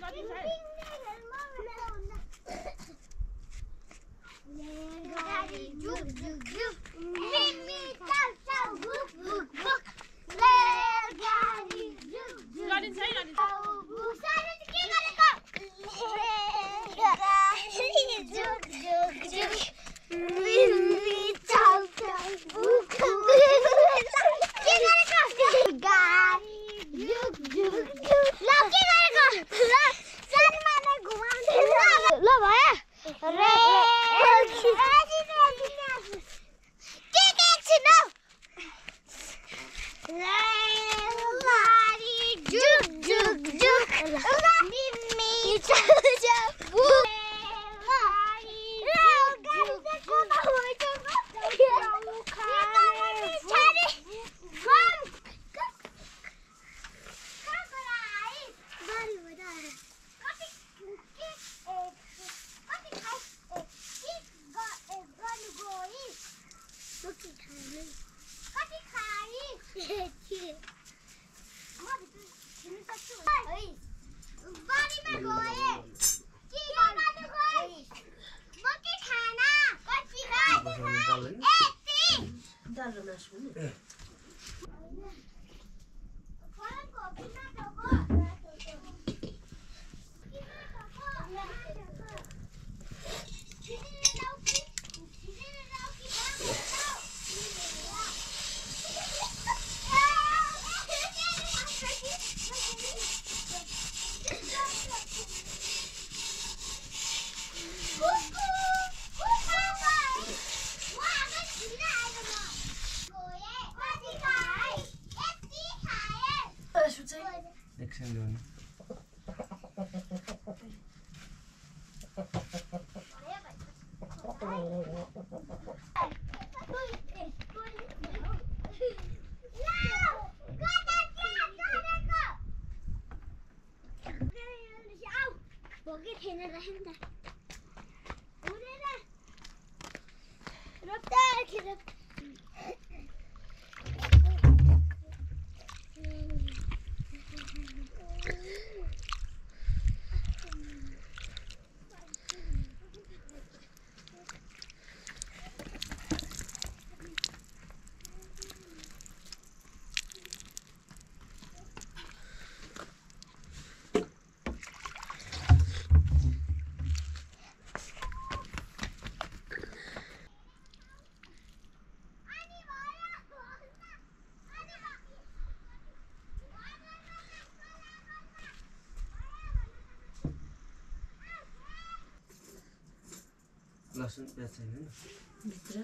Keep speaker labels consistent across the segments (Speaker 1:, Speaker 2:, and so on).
Speaker 1: लसुन प्याज छैन भित्र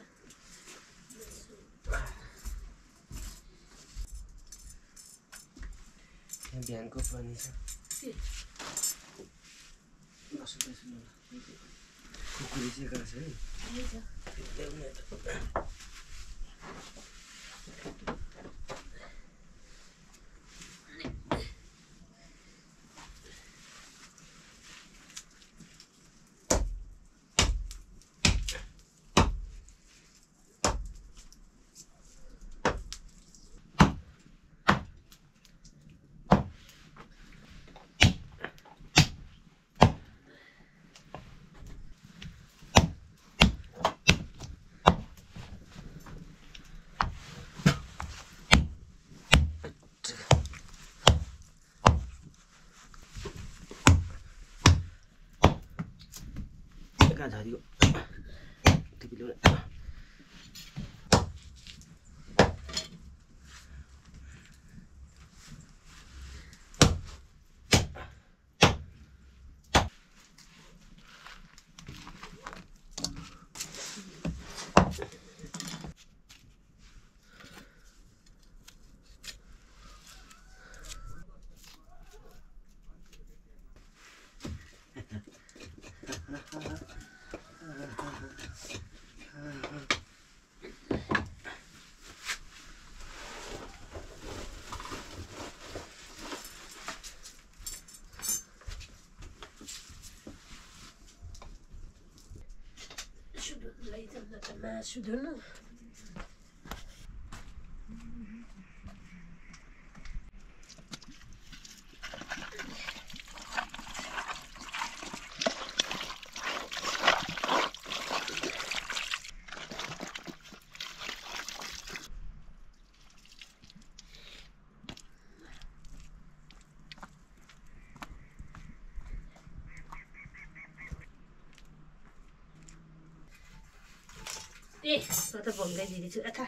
Speaker 1: यहाँ बिहानको पानी छ लसुन प्याज कुकुरी चाहिँ गएको छ है झरी टिपिलो मासु धुनु
Speaker 2: ए म त भङ्गाइदिँदैछु यता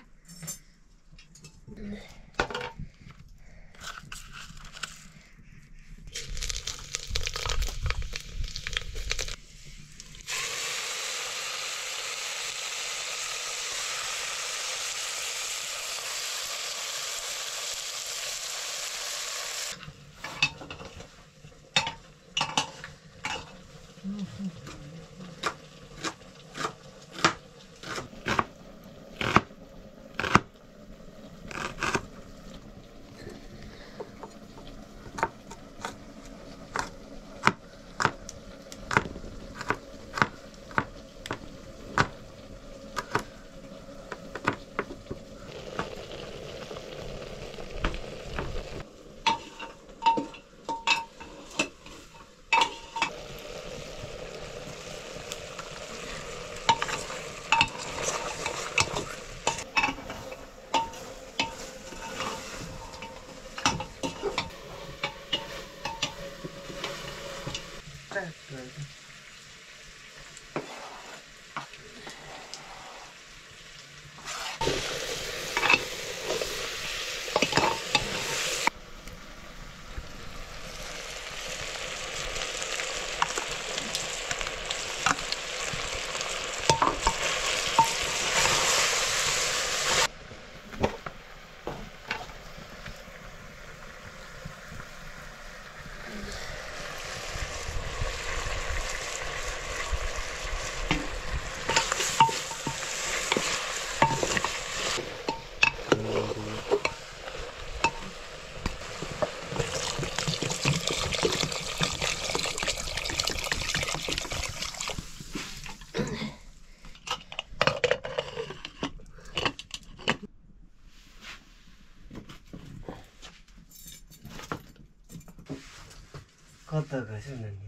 Speaker 1: कता गएछ नानी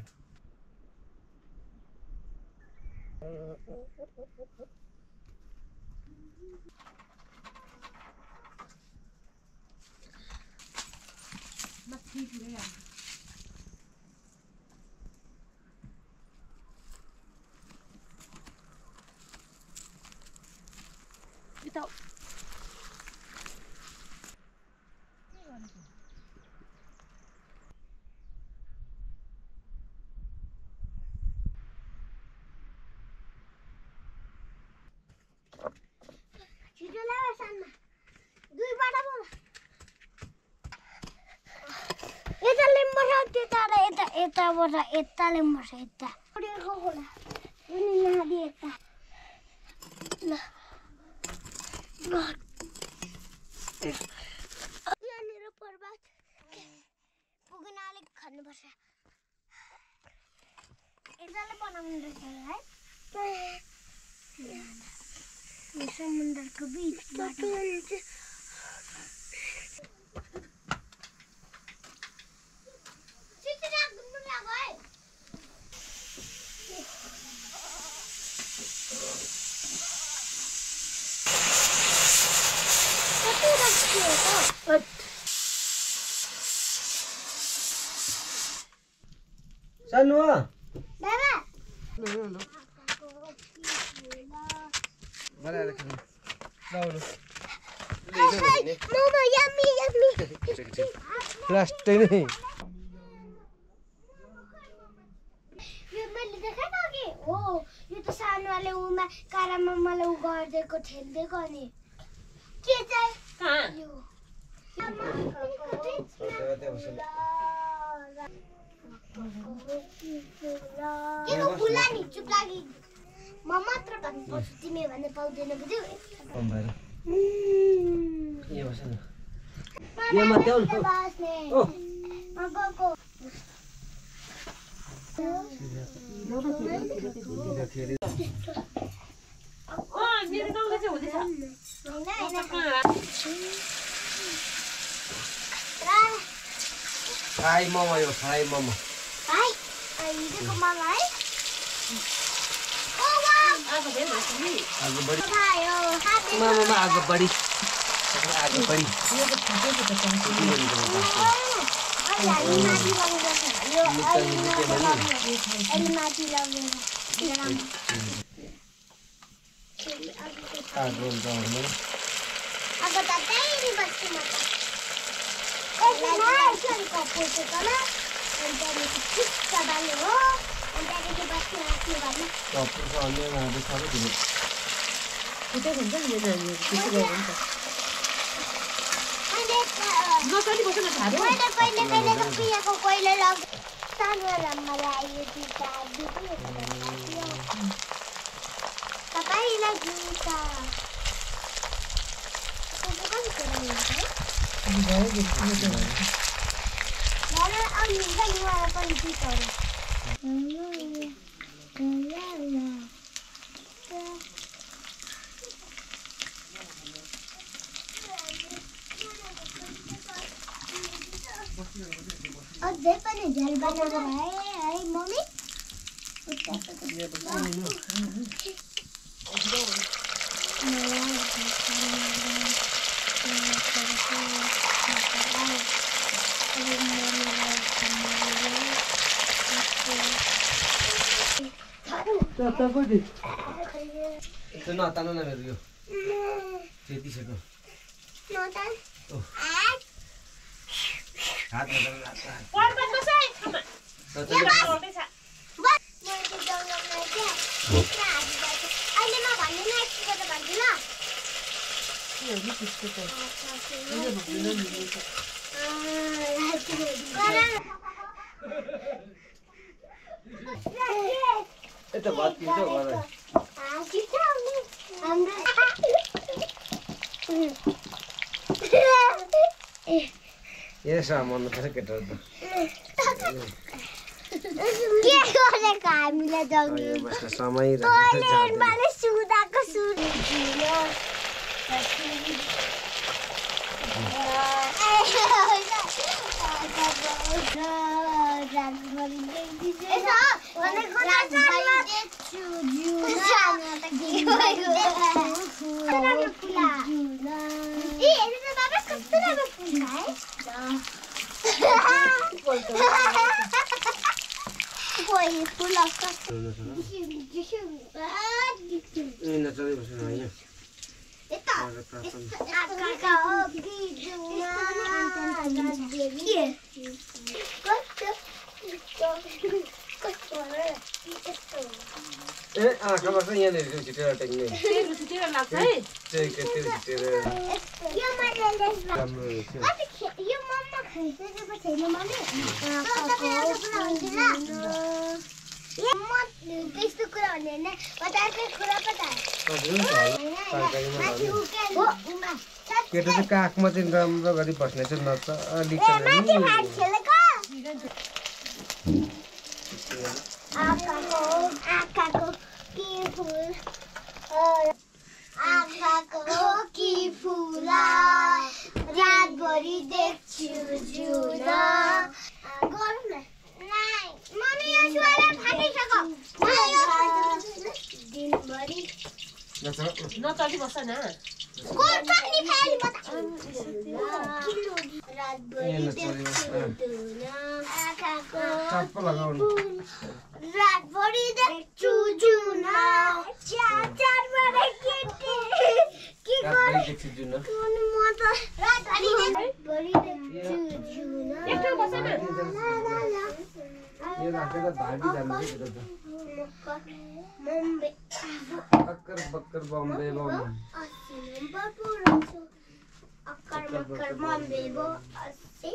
Speaker 3: Esta le moseta. Una dieta. No. No. यहाँनिर पर्वत पुग्न अलिक खन्नुपर्छ यसले बनाउनु रहेछ है यो समुद्रको बीचबाट
Speaker 1: Sanuwa
Speaker 3: Baba
Speaker 1: बनाएर खानु लाउनु
Speaker 3: Mama yummy yummy
Speaker 1: प्लास्टिक नै
Speaker 3: यो मैले देखाएको कि हो यो त सानोले उमा कारामा मलाई उ गर्देको ठेल्देको अनि के चाहिँ
Speaker 2: कहाँ
Speaker 3: यो किन खुला नि चुप लागि म मात्र भन्नुपर्छ तिमी भन्ने पाउँदैन बुझ्यौ
Speaker 1: कम भएर यो बस न यो मात्रै हो ओ
Speaker 3: गएको
Speaker 2: मेरो गाउँमा चाहिँ हुँदैछ
Speaker 1: फ्राई मोमो यो फ्राई मोमो
Speaker 3: भाइ हिजोको मामा है ओ वाउ
Speaker 2: आगो धेरै भएछ नि
Speaker 1: आगो बढी
Speaker 3: भाइ हो हाते
Speaker 1: मामामा आगो बढी आगो बढी
Speaker 2: यो त फाटेको त
Speaker 3: अलि माथि लगाउँछ यो अलि माथि लगाएर
Speaker 1: आगो जाउने
Speaker 3: अब त त्यही बस्छु म त यसलाई कपोल छ तल अनि त्यहाँदेखि ठिक्क बाल्नु हो अनि त्यहाँदेखि बस्नु राख्नु भन्नु
Speaker 1: कपोल छ अन्य उहाँले सबै दिनु
Speaker 2: उतै हुन्छ नि यो नानीहरू त्यसो गयो भने त नचली बस्नु न थाहा
Speaker 3: मैले कहिले पियाको कोइलो लग सानो रममा आयो जुत्ता तपाईँलाई जुत्ता अझै पनि झ्याल बनाएको है मम्मी
Speaker 1: तपाईँ त्यो नतान न मेरो यो त्यतिसक्यो हात
Speaker 2: पर्वत बसाइ खामा
Speaker 3: अहिले म भन्ने न एकपल्ट भन्छु ल
Speaker 1: यता भात पिन्छ होला यसो मन पर्छ केटाहरू
Speaker 3: के गरेको हामीलाई जग्नु
Speaker 1: समय
Speaker 3: सुदाको
Speaker 1: आँखा पर्छ यहाँनिर छिटेर टेक्ने
Speaker 2: छिटेर लाग्छ है
Speaker 3: यो मम्मा खाइसकेको छैन मम्मी त्यस्तो कुरा भन्दैन पचासै कुरा पता
Speaker 1: केटा चाहिँ काखमा चाहिँ राम्रो गरी बस्ने चाहिँ नच अलिक
Speaker 3: आँखाको कि फुला रातभरि देख्छु जुना गरौँ न मम्मी यो सुवाला फाटिसक्यो दिनभरि
Speaker 2: नचली बस्छ न
Speaker 3: कोर पानी फेरि रातभरि देख्छु जुना आँखाको
Speaker 1: चप्पल लगाउनु
Speaker 3: रातभरि देख्छु जुना चार बडे केटी के
Speaker 1: देख्छु जुन
Speaker 3: म त रातभरि देख्छु जुना
Speaker 2: एकटा बस्छ न
Speaker 1: यो राखेर भागी जानु
Speaker 3: मम्मी
Speaker 1: अक्कर बक्कर बम्बे बम
Speaker 3: अक्कर बक्कर मम्मी बो अस्सी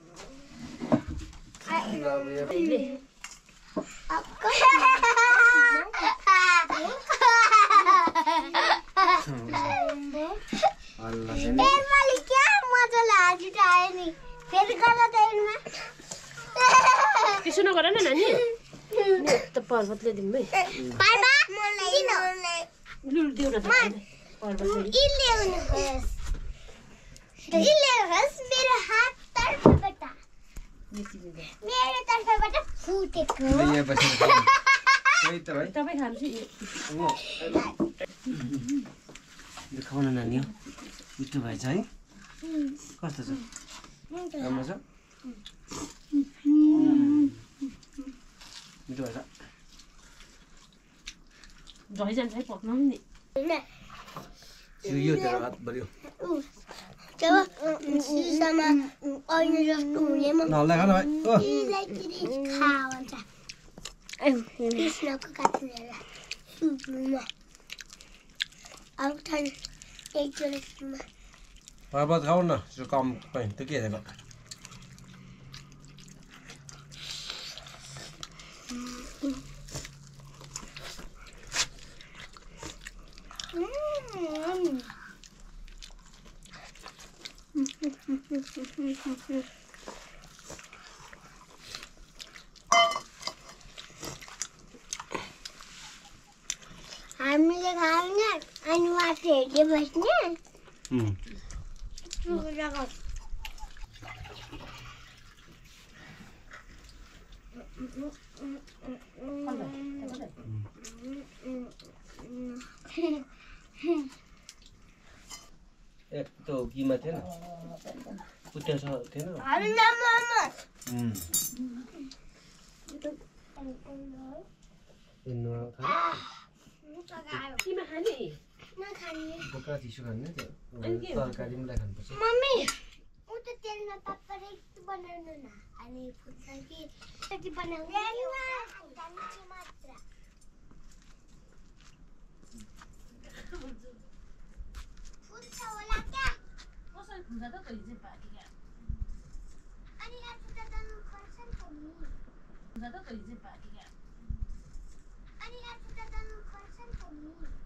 Speaker 3: क्या मजा लाग्यो नि फेरि गर्न त्यसमा
Speaker 2: त्यसो नगर न नानी त पर्वतले दिउँ है
Speaker 3: पापा किन
Speaker 2: लुल दिउ न त पर्वतले
Speaker 3: इलेहस मेरो हात तर्फबाट मेरो तर्फबाट फुटेको
Speaker 1: यहाँ बसेर खै त भाइ
Speaker 2: तपाईँ खानु
Speaker 1: खाउन नानी हो मिठो भएछ है कस्तो छ राम्रो छ मिठो भएछ
Speaker 2: झै जान्छ है पक्नु नि
Speaker 1: यो तेरो हात बढ्यो
Speaker 3: जब सिसामा ऐनो जस्तो हुनेमा
Speaker 1: नल्ला खान भाइ ओ
Speaker 3: खा भन्छ कृष्णको काट्नेर सुपमा अब थान एकजना सुपमा
Speaker 1: पर्वत खाऊ न त्यो कम पनि त्यो के हेरेको
Speaker 3: हामीले खाने अनि माथि हेर्दै बस्ने
Speaker 1: एक त किमा थिएन कुट्या थिएन
Speaker 2: किमा खाने
Speaker 1: बोक्रा चिसो खाने त्यो तरकारी मिलाइ खानुपर्छ
Speaker 3: मम्मी उ त तेलमा पापड एक बनाउनु न अनि फुट्छ कि त्यति बनाउनु मात्र फुट्छ होला क्या
Speaker 2: कसरी फुल्छ त हिजो पार्टी क्या
Speaker 3: अनि आज त जानु पर्छ नि त नि
Speaker 2: फुल्छ त हिजो पार्टी क्या
Speaker 3: अनि आज त जानु पर्छ नि त नि